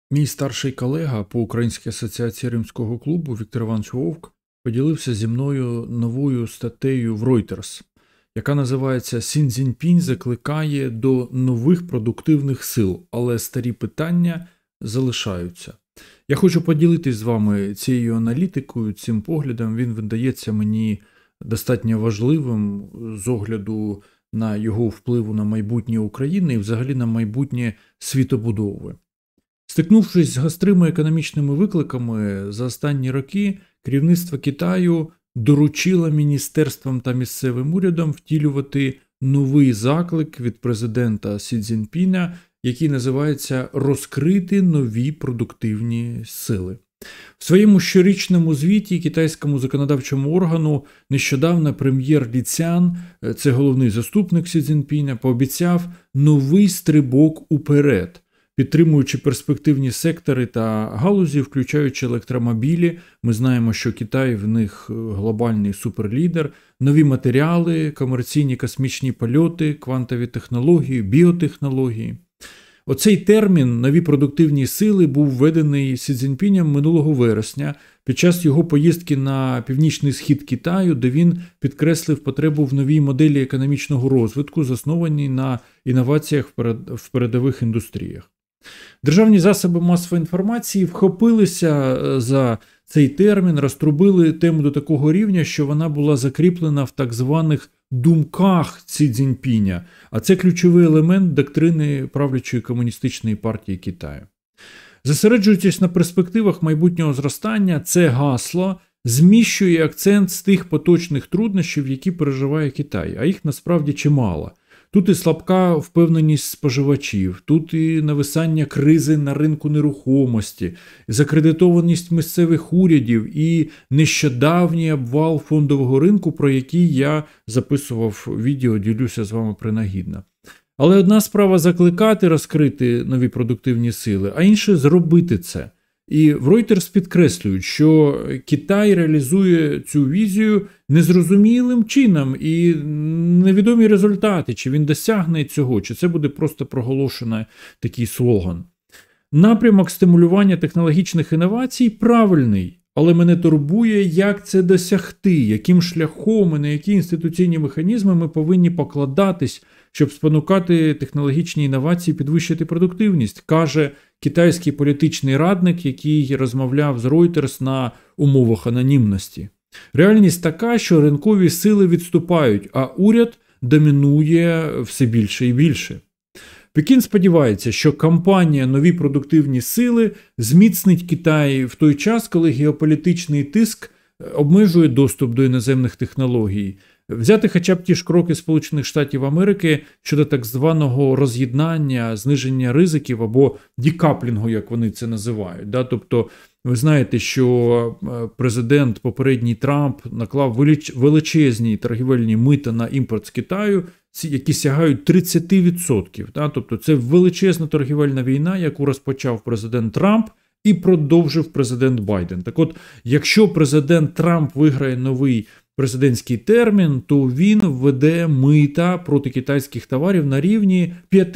Мій старший колега по Українській асоціації Римського клубу Віктор Іванович Вовк поділився зі мною новою статтею в Reuters, яка називається «Сі Цзіньпінь закликає до нових продуктивних сил, але старі питання залишаються». Я хочу поділитись з вами цією аналітикою, цим поглядом. Він видається мені достатньо важливим з огляду на його впливу на майбутнє України і взагалі на майбутнє світобудови. Стикнувшись з гострими економічними викликами за останні роки, керівництво Китаю доручило міністерствам та місцевим урядам втілювати новий заклик від президента Сі Цзіньпіня, який називається «Розкрити нові продуктивні сили». В своєму щорічному звіті китайському законодавчому органу нещодавно прем'єр Лі Цян, це головний заступник Сі Цзіньпіня, пообіцяв новий стрибок уперед, підтримуючи перспективні сектори та галузі, включаючи електромобілі. Ми знаємо, що Китай в них глобальний суперлідер, нові матеріали, комерційні космічні польоти, квантові технології, біотехнології. Оцей термін «нові продуктивні сили» був введений Сі Цзіньпінем минулого вересня під час його поїздки на північний схід Китаю, де він підкреслив потребу в новій моделі економічного розвитку, заснованій на інноваціях в передових індустріях. Державні засоби масової інформації вхопилися за цей термін, розтрубили тему до такого рівня, що вона була закріплена в так званих думках Сі Цзіньпіня, а це ключовий елемент доктрини правлячої комуністичної партії Китаю. Зосереджуючись на перспективах майбутнього зростання, це гасло зміщує акцент з тих поточних труднощів, які переживає Китай, а їх насправді чимало. Тут і слабка впевненість споживачів, тут і нависання кризи на ринку нерухомості, закредитованість місцевих урядів і нещодавній обвал фондового ринку, про який я записував відео, ділюся з вами принагідно. Але одна справа закликати розкрити нові продуктивні сили, а інша зробити це. І в Reuters підкреслюють, що Китай реалізує цю візію незрозумілим чином і невідомі результати, чи він досягне цього, чи це буде просто проголошений такий слоган. Напрямок стимулювання технологічних інновацій правильний, але мене турбує, як це досягти, яким шляхом і на які інституційні механізми ми повинні покладатись, щоб спонукати технологічні інновації, підвищити продуктивність, каже китайський політичний радник, який розмовляв з Reuters на умовах анонімності. Реальність така, що ринкові сили відступають, а уряд домінує все більше і більше. Пекін сподівається, що кампанія «Нові продуктивні сили» зміцнить Китай в той час, коли геополітичний тиск обмежує доступ до іноземних технологій. Взяти хоча б ті ж кроки Сполучених Штатів Америки щодо так званого роз'єднання, зниження ризиків або декаплінгу, як вони це називають. Тобто, ви знаєте, що президент попередній Трамп наклав величезні торгівельні мита на імпорт з Китаю, які сягають 30%. Тобто це величезна торгівельна війна, яку розпочав президент Трамп і продовжив президент Байден. Так от, якщо президент Трамп виграє новий президентський термін, то він введе мита проти китайських товарів на рівні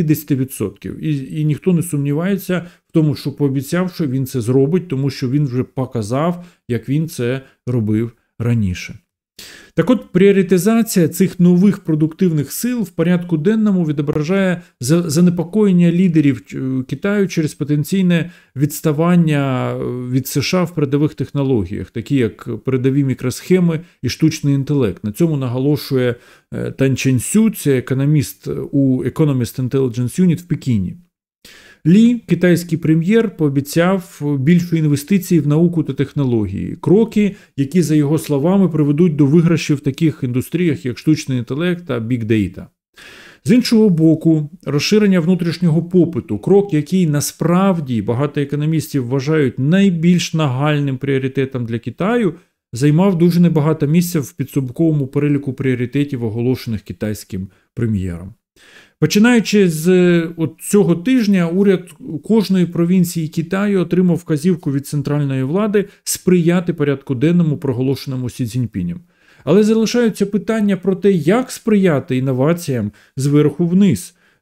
50%. І ніхто не сумнівається в тому, що пообіцяв, що він це зробить, тому що він вже показав, як він це робив раніше. Так от, пріоритизація цих нових продуктивних сил в порядку денному відображає занепокоєння лідерів Китаю через потенційне відставання від США в передових технологіях, такі як передові мікросхеми і штучний інтелект. На цьому наголошує Тан Чжэньсю, це економіст у Economist Intelligence Unit в Пекіні. Лі, китайський прем'єр, пообіцяв більше інвестицій в науку та технології. Кроки, які, за його словами, приведуть до виграшів в таких індустріях, як штучний інтелект та бік-дейта. З іншого боку, розширення внутрішнього попиту, крок, який насправді багато економістів вважають найбільш нагальним пріоритетом для Китаю, займав дуже небагато місця в підсумковому переліку пріоритетів, оголошених китайським прем'єром. Починаючи з цього тижня, уряд кожної провінції Китаю отримав вказівку від центральної влади сприяти порядку денному, проголошеному Сі Цзіньпінем. Але залишаються питання про те, як сприяти інноваціям зверху вниз.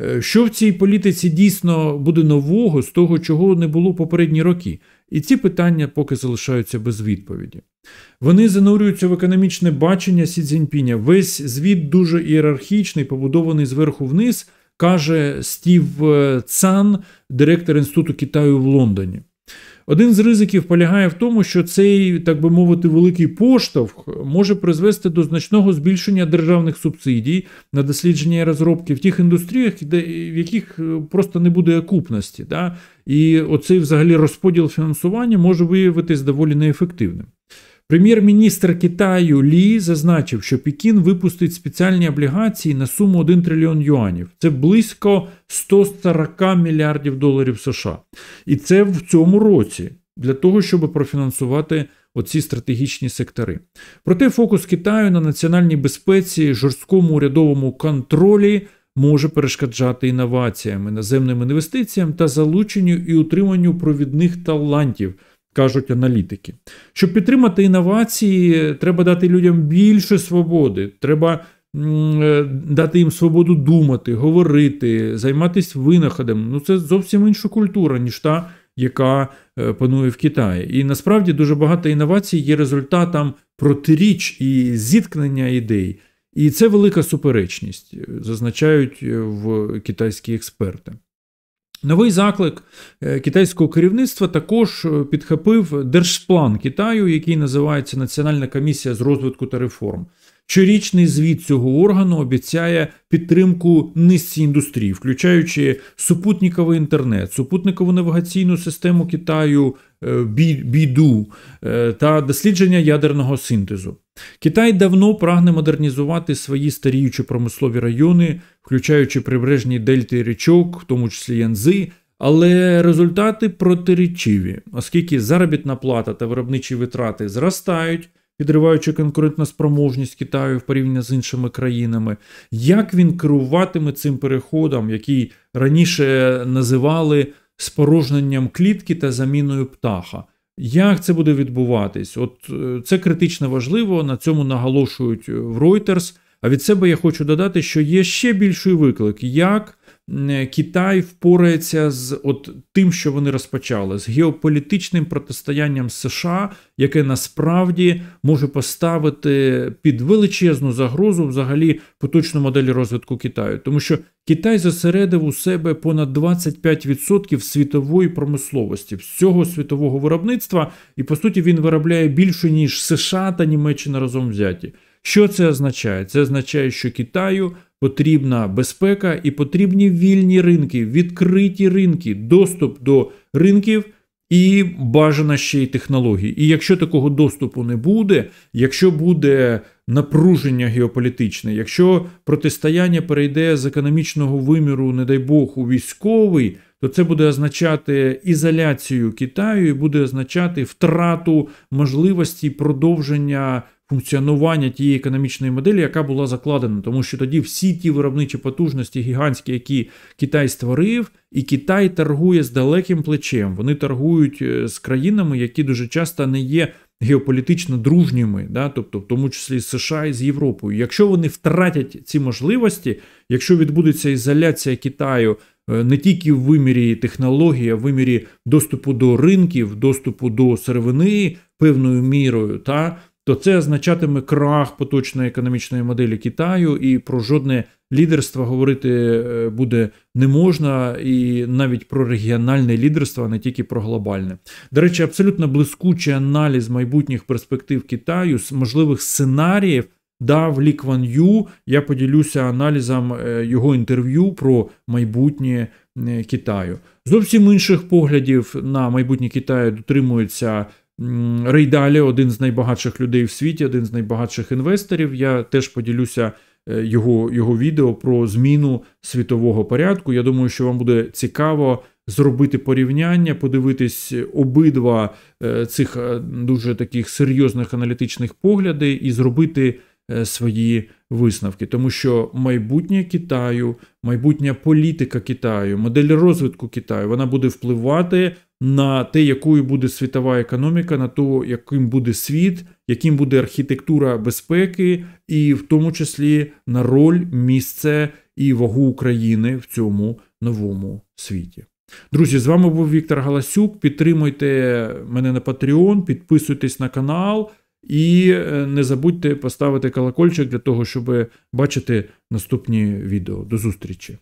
Що в цій політиці дійсно буде нового з того, чого не було попередні роки? І ці питання поки залишаються без відповіді. Вони занурюються в економічне бачення Сі Цзіньпіня. Весь звіт дуже ієрархічний, побудований зверху вниз, каже Стів Цан, директор Інституту Китаю в Лондоні. Один з ризиків полягає в тому, що цей, так би мовити, великий поштовх може призвести до значного збільшення державних субсидій на дослідження і розробки в тих індустріях, в яких просто не буде окупності. Да? І оцей взагалі розподіл фінансування може виявитись доволі неефективним. Прем'єр-міністр Китаю Лі зазначив, що Пекін випустить спеціальні облігації на суму 1 трильйон юанів. Це близько 140 мільярдів доларів США. І це в цьому році, для того, щоб профінансувати оці стратегічні сектори. Проте фокус Китаю на національній безпеці, жорсткому урядовому контролі може перешкоджати інноваціям, іноземним інвестиціям та залученню і утриманню провідних талантів, кажуть аналітики. Щоб підтримати інновації, треба дати людям більше свободи, треба дати їм свободу думати, говорити, займатися винаходом. Це зовсім інша культура, ніж та, яка панує в Китаї. І насправді дуже багато інновацій є результатом протиріч і зіткнення ідей. І це велика суперечність, зазначають в китайські експерти. Новий заклик китайського керівництва також підхопив Держплан Китаю, який називається Національна комісія з розвитку та реформ. Щорічний звіт цього органу обіцяє підтримку низці індустрій, включаючи супутниковий інтернет, супутникову навігаційну систему Китаю Біду та дослідження ядерного синтезу. Китай давно прагне модернізувати свої старіючі промислові райони, включаючи прибережні дельти річок, в тому числі Янцзи, але результати протирічиві, оскільки заробітна плата та виробничі витрати зростають, підриваючи конкурентоспроможність Китаю в порівнянні з іншими країнами. Як він керуватиме цим переходом, який раніше називали спорожненням клітки та заміною птаха? Як це буде відбуватись? Це критично важливо, на цьому наголошують в Reuters. А від себе я хочу додати, що є ще більший виклик. Як Китай впорається з тим, що вони розпочали, з геополітичним протистоянням з США, яке насправді може поставити під величезну загрозу взагалі поточну модель розвитку Китаю. Тому що Китай зосередив у себе понад 25% світової промисловості, всього світового виробництва, і по суті він виробляє більше, ніж США та Німеччина разом взяті. Що це означає? Це означає, що Китаю потрібна безпека і потрібні вільні ринки, відкриті ринки, доступ до ринків і бажано ще й технологій. І якщо такого доступу не буде, якщо буде напруження геополітичне, якщо протистояння перейде з економічного виміру, не дай Бог, у військовий, то це буде означати ізоляцію Китаю і буде означати втрату можливості продовження функціонування тієї економічної моделі, яка була закладена. Тому що тоді всі ті виробничі потужності гігантські, які Китай створив, і Китай торгує з далеким плечем. Вони торгують з країнами, які дуже часто не є геополітично дружніми, тобто в тому числі з США і з Європою. Якщо вони втратять ці можливості, якщо відбудеться ізоляція Китаю не тільки в вимірі технологій, а в вимірі доступу до ринків, доступу до сировини певною мірою, то це означатиме крах поточної економічної моделі Китаю, і про жодне лідерство говорити буде не можна, і навіть про регіональне лідерство, а не тільки про глобальне. До речі, абсолютно блискучий аналіз майбутніх перспектив Китаю, можливих сценаріїв дав Лі Кван Ю. Я поділюся аналізом його інтерв'ю про майбутнє Китаю. Зовсім інших поглядів на майбутнє Китаю дотримується Рей Даліо, один з найбагатших людей в світі, один з найбагатших інвесторів. Я теж поділюся його відео про зміну світового порядку. Я думаю, що вам буде цікаво зробити порівняння, подивитись обидва цих дуже таких серйозних аналітичних погляди і зробити свої висновки. Тому що майбутнє Китаю, майбутня політика Китаю, модель розвитку Китаю, вона буде впливати на те, якою буде світова економіка, на те, яким буде світ, яким буде архітектура безпеки, і в тому числі на роль, місце і вагу України в цьому новому світі. Друзі, з вами був Віктор Галасюк. Підтримуйте мене на Patreon, підписуйтесь на канал і не забудьте поставити колокольчик для того, щоб бачити наступні відео. До зустрічі!